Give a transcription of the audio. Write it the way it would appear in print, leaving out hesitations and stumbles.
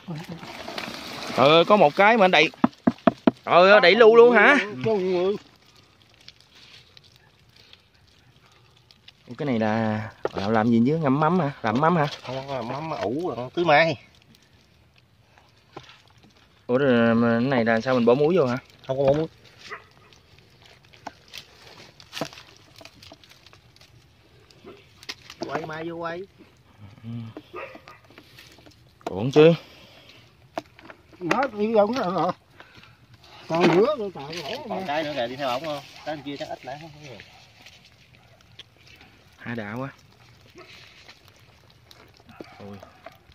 Trời ơi, có một cái mà anh đẩy. Trời ơi, đẩy lu luôn hả? Cái này là làm gì chứ? Ngâm mắm hả? Làm mắm hả? Không có mắm ủ rồi con tứ mai. Ủa rồi mà cái này là sao mình bỏ muối vô hả? Không có bỏ muối. Quay mai vô quay. Ổn chứ. Nó đi đâu nữa rồi. Còn nữa rồi trời ơi. Còn cái nữa kìa đi theo ổng không? Cái kia chắc ít lắm. Hai đạo quá. Ôi.